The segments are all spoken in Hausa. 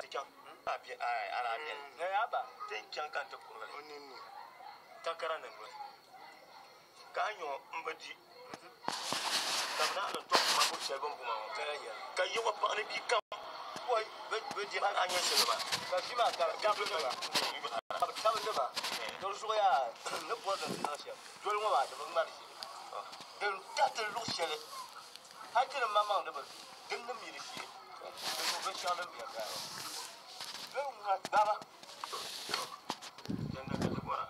Tikan. Ala bien. Ne ya ba? Tikan kan to kurale. Onini. Takara na ngwe. Kanyo mbadi. Kabna lo to ma ko shebon buma. Ka yiwa pa ni bi kam. Boy, be di ban anya sheba. Ka shi ma ka ga bu ba. Ka bu ba. Do so ya ne po da na shi. Do mo ba da ban shi. Den ta ta lu shele. Ha ti ma ma da ba. Den na mi ri shi. Den ko shi ala mi ya ga. Baba. Den na ka bora.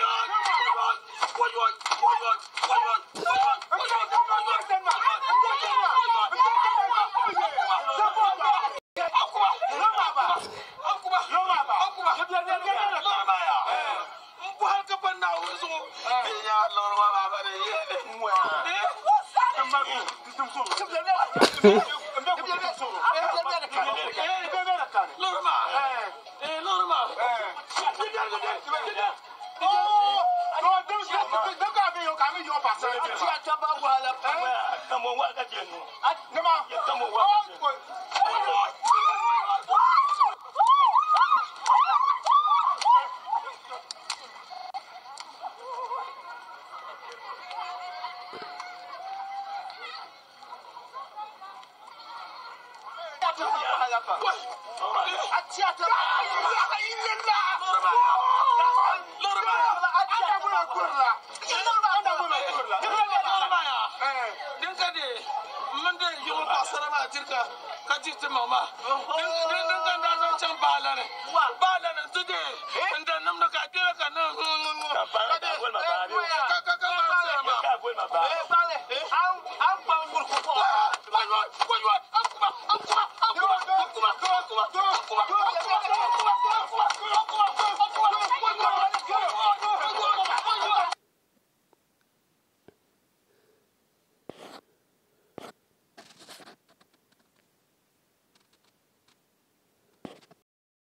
What? Mama.